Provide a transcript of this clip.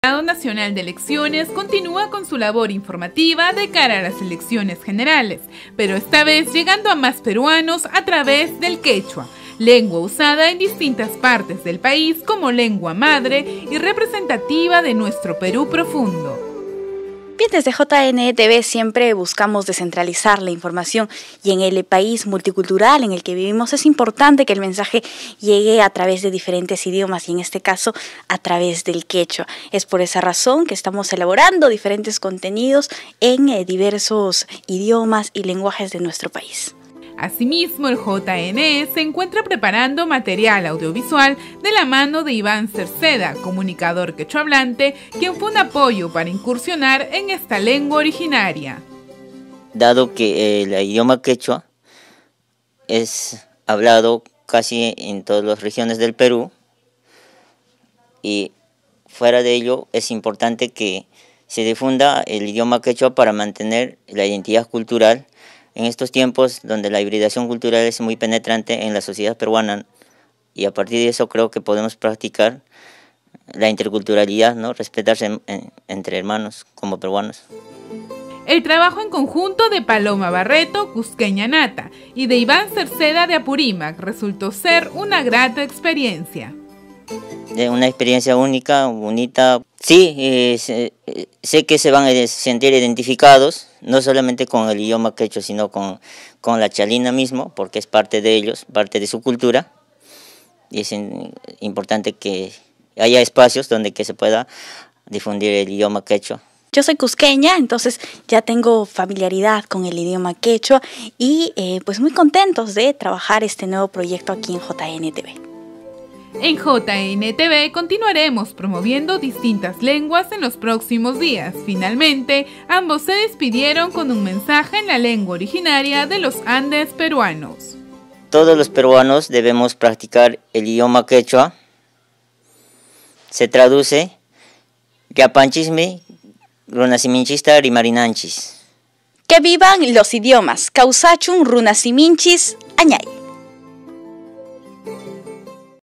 El Jurado Nacional de Elecciones continúa con su labor informativa de cara a las elecciones generales, pero esta vez llegando a más peruanos a través del quechua, lengua usada en distintas partes del país como lengua madre y representativa de nuestro Perú profundo. Bien, desde JNTV siempre buscamos descentralizar la información y en el país multicultural en el que vivimos es importante que el mensaje llegue a través de diferentes idiomas y en este caso a través del quechua. Es por esa razón que estamos elaborando diferentes contenidos en diversos idiomas y lenguajes de nuestro país. Asimismo, el JNE se encuentra preparando material audiovisual de la mano de Iván Cerceda, comunicador quechohablante, quien fue un apoyo para incursionar en esta lengua originaria. Dado que el idioma quechua es hablado casi en todas las regiones del Perú, y fuera de ello es importante que se difunda el idioma quechua para mantener la identidad cultural en estos tiempos donde la hibridación cultural es muy penetrante en la sociedad peruana, y a partir de eso creo que podemos practicar la interculturalidad, ¿no? Respetarse entre hermanos como peruanos. El trabajo en conjunto de Paloma Barreto, Cusqueña Nata, y de Iván Cerceda de Apurímac resultó ser una grata experiencia. Una experiencia única, bonita. Sí, sé que se van a sentir identificados, no solamente con el idioma quechua, sino con la chalina mismo, porque es parte de ellos, parte de su cultura. Y es importante que haya espacios donde que se pueda difundir el idioma quechua. Yo soy cusqueña, entonces ya tengo familiaridad con el idioma quechua y pues muy contentos de trabajar este nuevo proyecto aquí en JNTV. En JNTV continuaremos promoviendo distintas lenguas en los próximos días. Finalmente, ambos se despidieron con un mensaje en la lengua originaria de los Andes peruanos. Todos los peruanos debemos practicar el idioma quechua. Se traduce Yapanchismi, Runasiminchista Rimarinanchis. Que vivan los idiomas, Causachun Runasiminchis Añay.